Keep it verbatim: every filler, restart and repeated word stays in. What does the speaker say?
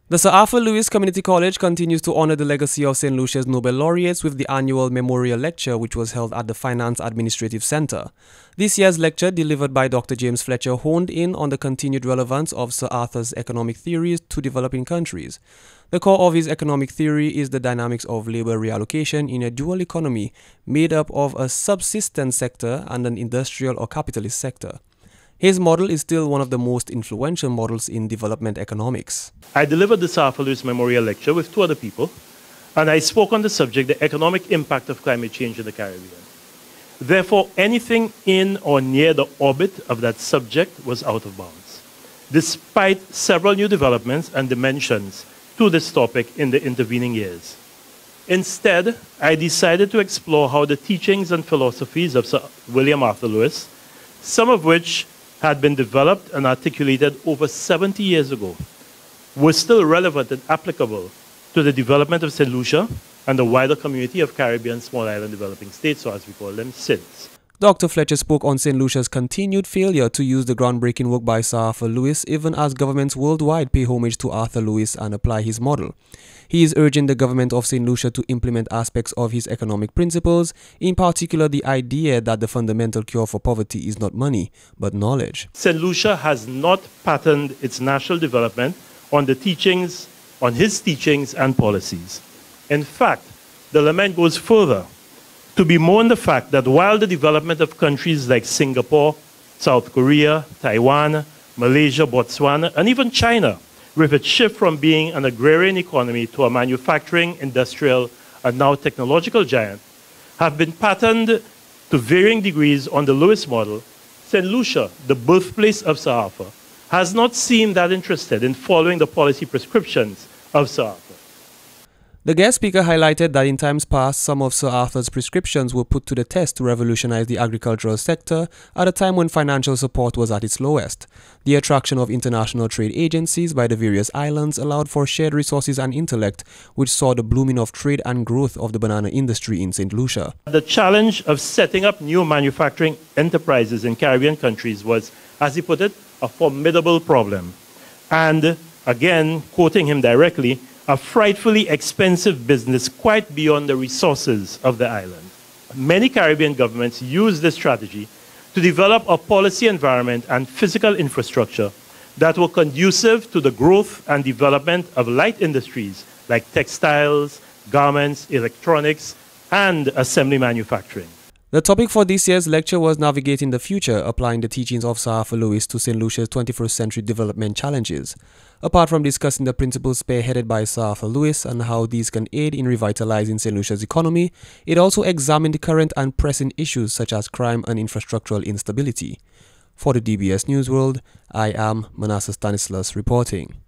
The Sir Arthur Lewis Community College continues to honor the legacy of Saint Lucia's Nobel laureates with the annual memorial lecture, which was held at the Finance Administrative Center. This year's lecture, delivered by Doctor James Fletcher, honed in on the continued relevance of Sir Arthur's economic theories to developing countries. The core of his economic theory is the dynamics of labor reallocation in a dual economy made up of a subsistence sector and an industrial or capitalist sector. His model is still one of the most influential models in development economics. I delivered the Sir Arthur Lewis Memorial Lecture with two other people, and I spoke on the subject, the economic impact of climate change in the Caribbean. Therefore, anything in or near the orbit of that subject was out of bounds, despite several new developments and dimensions to this topic in the intervening years. Instead, I decided to explore how the teachings and philosophies of Sir William Arthur Lewis, some of which had been developed and articulated over seventy years ago, were still relevant and applicable to the development of Saint Lucia and the wider community of Caribbean small island developing states, or as we call them, S I Ds. Doctor Fletcher spoke on Saint Lucia's continued failure to use the groundbreaking work by Sir Arthur Lewis, even as governments worldwide pay homage to Arthur Lewis and apply his model. He is urging the government of Saint Lucia to implement aspects of his economic principles, in particular the idea that the fundamental cure for poverty is not money, but knowledge. Saint Lucia has not patterned its national development on the teachings, on his teachings and policies. In fact, the lament goes further to bemoan the fact that while the development of countries like Singapore, South Korea, Taiwan, Malaysia, Botswana, and even China, with its shift from being an agrarian economy to a manufacturing, industrial, and now technological giant, have been patterned to varying degrees on the Lewis model, Saint Lucia, the birthplace of Sir Arthur, has not seemed that interested in following the policy prescriptions of Sir Arthur. The guest speaker highlighted that in times past, some of Sir Arthur's prescriptions were put to the test to revolutionize the agricultural sector at a time when financial support was at its lowest. The attraction of international trade agencies by the various islands allowed for shared resources and intellect, which saw the blooming of trade and growth of the banana industry in Saint Lucia. The challenge of setting up new manufacturing enterprises in Caribbean countries was, as he put it, a formidable problem. And again, quoting him directly, a frightfully expensive business quite beyond the resources of the island. Many Caribbean governments use this strategy to develop a policy environment and physical infrastructure that were conducive to the growth and development of light industries like textiles, garments, electronics, and assembly manufacturing. The topic for this year's lecture was Navigating the Future, applying the teachings of Sir Arthur Lewis to Saint Lucia's twenty-first century development challenges. Apart from discussing the principles spearheaded by Sir Arthur Lewis and how these can aid in revitalizing Saint Lucia's economy, it also examined the current and pressing issues such as crime and infrastructural instability. For the D B S News World, I am Manasseh Stanislas reporting.